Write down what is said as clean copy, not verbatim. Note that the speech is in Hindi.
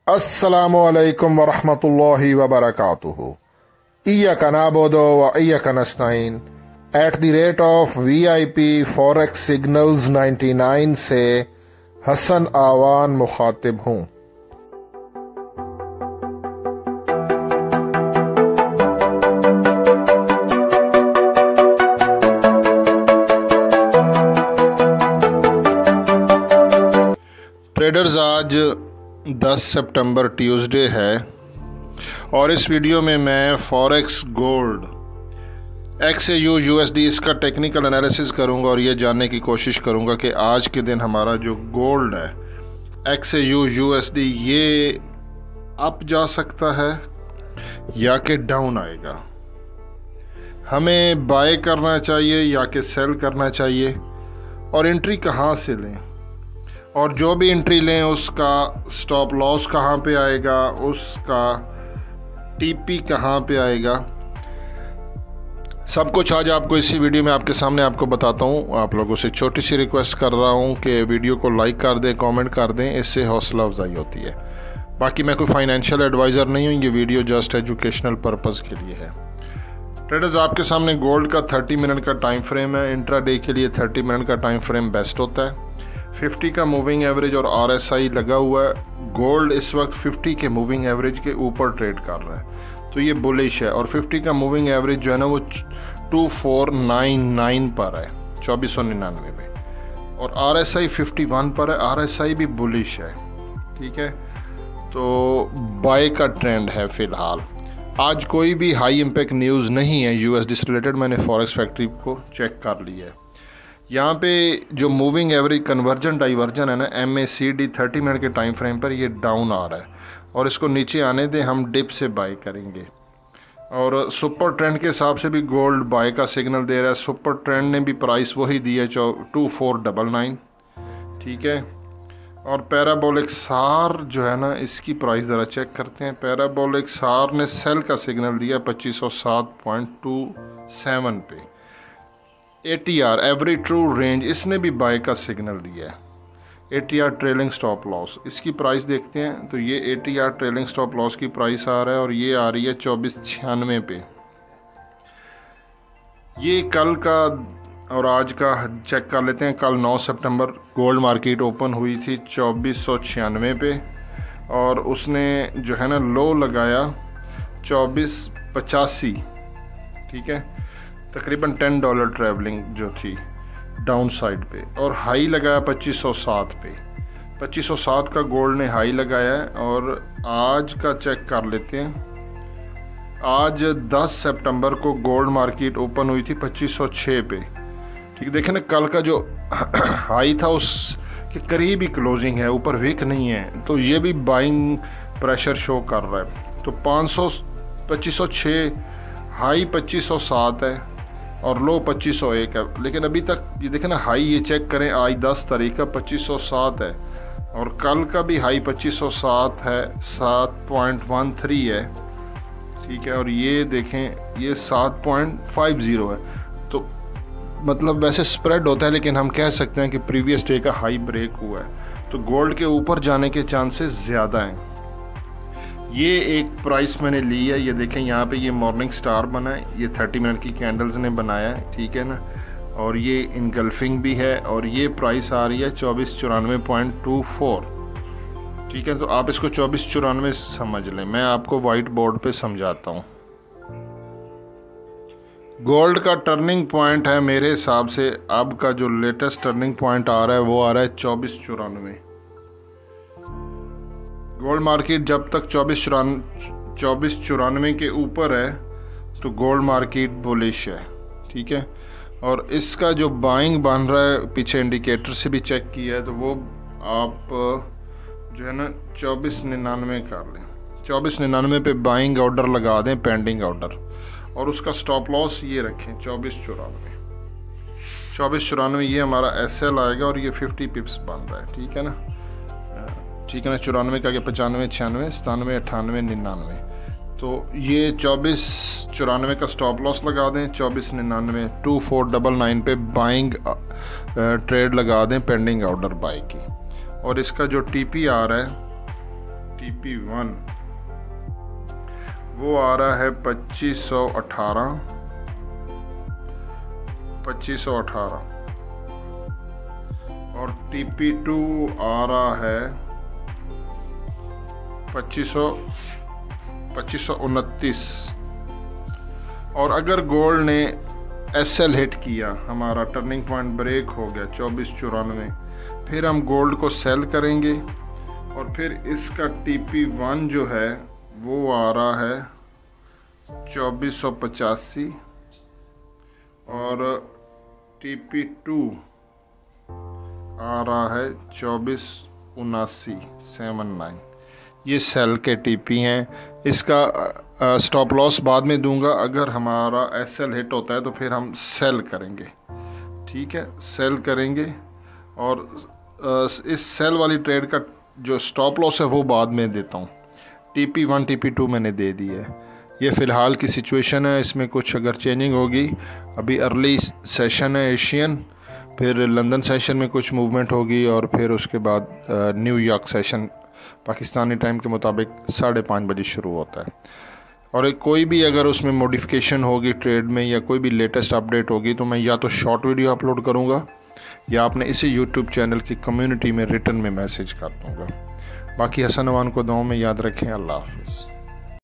अस्सलामु अलैकुम वरहमतुल्लाहि वबरकातुहू। इय्याका नअबुदु व इय्याका नस्तईन @ VIP forex signals 99 से हसन आवान मुखातिब हूँ। ट्रेडर्स, आज 10 सितंबर ट्यूसडे है और इस वीडियो में मैं फॉरेक्स गोल्ड xauusd इसका टेक्निकल एनालिसिस करूंगा और ये जानने की कोशिश करूंगा कि आज के दिन हमारा जो गोल्ड है xauusd ये अप जा सकता है या कि डाउन आएगा, हमें बाय करना चाहिए या कि सेल करना चाहिए और एंट्री कहाँ से लें, और जो भी एंट्री लें उसका स्टॉप लॉस कहाँ पे आएगा, उसका टीपी कहाँ पे आएगा, सब कुछ आज आपको इसी वीडियो में आपके सामने आपको बताता हूँ। आप लोगों से छोटी सी रिक्वेस्ट कर रहा हूँ कि वीडियो को लाइक कर दें, कमेंट कर दें, इससे हौसला अफजाई होती है। बाकी मैं कोई फाइनेंशियल एडवाइज़र नहीं हूँ, ये वीडियो जस्ट एजुकेशनल पर्पज़ के लिए है। ट्रेडर्स, आपके सामने गोल्ड का 30 मिनट का टाइम फ्रेम है। इंट्राडे के लिए 30 मिनट का टाइम फ्रेम बेस्ट होता है। 50 का मूविंग एवरेज और RSI लगा हुआ है। गोल्ड इस वक्त 50 के मूविंग एवरेज के ऊपर ट्रेड कर रहा है, तो ये बुलिश है। और 50 का मूविंग एवरेज जो है ना वो 2499 पर है, 2499 पे, और RSI 51 पर है। RSI भी बुलिश है, ठीक है। तो बाय का ट्रेंड है फ़िलहाल। आज कोई भी हाई इम्पैक्ट न्यूज़ नहीं है USD से रिलेटेड। मैंने फॉरेक्स फैक्ट्री को चेक कर लिया है। यहाँ पे जो मूविंग एवरेज कन्वर्जन डाइवर्जन है ना, MACD 30 मिनट के टाइम फ्रेम पर ये डाउन आ रहा है और इसको नीचे आने दें, हम डिप से बाय करेंगे। और सुपर ट्रेंड के हिसाब से भी गोल्ड बाय का सिग्नल दे रहा है। सुपर ट्रेंड ने भी प्राइस वही दी है 2499, ठीक है। और पैराबोलिक सार जो है ना, इसकी प्राइस ज़रा चेक करते हैं। पैराबोलिक सार ने सेल का सिग्नल दिया 2507.27 पे। ATR एवरी ट्रू रेंज, इसने भी बाय का सिग्नल दिया है। ATR ट्रेलिंग स्टॉप लॉस, इसकी प्राइस देखते हैं तो ये ATR ट्रेलिंग स्टॉप लॉस की प्राइस आ रहा है और ये आ रही है 2496 पे। ये कल का और आज का चेक कर लेते हैं। कल 9 सितंबर गोल्ड मार्केट ओपन हुई थी 2496 पे और उसने जो है ना लो लगाया 2485, ठीक है। तकरीबन $10 ट्रैवलिंग जो थी डाउन साइड पे, और हाई लगाया 2507 पे। 2507 का गोल्ड ने हाई लगाया है। और आज का चेक कर लेते हैं। आज 10 सितंबर को गोल्ड मार्केट ओपन हुई थी 2506 पे, ठीक है। देखें ना, कल का जो हाई था उसके करीब ही क्लोजिंग है, ऊपर वीक नहीं है, तो ये भी बाइंग प्रेशर शो कर रहा है। तो 2506 हाई 2507 है और लो 2501 है। लेकिन अभी तक ये देखें ना, हाई ये चेक करें, आज 10 तारीख का 2507 है और कल का भी हाई 2507 है, 7.13 है, ठीक है। और ये देखें, ये 7.50 है। तो मतलब वैसे स्प्रेड होता है, लेकिन हम कह सकते हैं कि प्रीवियस डे का हाई ब्रेक हुआ है, तो गोल्ड के ऊपर जाने के चांसेस ज़्यादा हैं। ये एक प्राइस मैंने ली है, ये देखें यहाँ पे, ये मॉर्निंग स्टार बना है, ये 30 मिनट की कैंडल्स ने बनाया है, ठीक है ना। और ये इनगल्फिंग भी है और ये प्राइस आ रही है 2494.24, ठीक है। तो आप इसको 2494 समझ लें, मैं आपको वाइट बोर्ड पे समझाता हूँ। गोल्ड का टर्निंग पॉइंट है मेरे हिसाब से, अब का जो लेटेस्ट टर्निंग पॉइंट आ रहा है वो आ रहा है 2494। गोल्ड मार्केट जब तक 2494 के ऊपर है तो गोल्ड मार्केट बुलिश है, ठीक है। और इसका जो बाइंग बन रहा है, पीछे इंडिकेटर से भी चेक किया है, तो वो आप जो है ना 2499 कर लें। 2499 पे बाइंग ऑर्डर लगा दें, पेंडिंग ऑर्डर, और उसका स्टॉप लॉस ये रखें 2494। ये हमारा SL आएगा और ये 50 पिप्स बन रहा है, ठीक है ना, ठीक है ना। 94 का 95, 96, 97, 98, 99, तो ये 2494 का स्टॉप लॉस लगा दें। 2499 2499 पे बाइंग ट्रेड लगा दें, पेंडिंग ऑर्डर बाय की। और इसका जो टीपी आ रहा है, TP1 वो आ रहा है 2518 और TP2 आ रहा है 2529। और अगर गोल्ड ने SL हिट किया, हमारा टर्निंग पॉइंट ब्रेक हो गया 2494, फिर हम गोल्ड को सेल करेंगे और फिर इसका TP1 जो है वो आ रहा है 2485 और TP2 आ रहा है 2479। ये सेल के TP हैं। इसका स्टॉप लॉस बाद में दूंगा। अगर हमारा SL हिट होता है तो फिर हम सेल करेंगे, ठीक है, सेल करेंगे। और इस सेल वाली ट्रेड का जो स्टॉप लॉस है वो बाद में देता हूँ। TP1 TP2 मैंने दे दी है। ये फ़िलहाल की सिचुएशन है, इसमें कुछ अगर चेंजिंग होगी, अभी अर्ली सेशन है एशियन, फिर लंदन सेशन में कुछ मूवमेंट होगी और फिर उसके बाद न्यूयॉर्क सेशन पाकिस्तानी टाइम के मुताबिक 5:30 बजे शुरू होता है। और कोई भी अगर उसमें मॉडिफिकेशन होगी ट्रेड में या कोई भी लेटेस्ट अपडेट होगी तो मैं या तो शॉर्ट वीडियो अपलोड करूँगा या अपने इसी यूट्यूब चैनल की कम्युनिटी में रिटर्न में मैसेज कर दूँगा। बाकी हसन अवान को दुआओं में याद रखें। अल्लाह हाफ़िज़।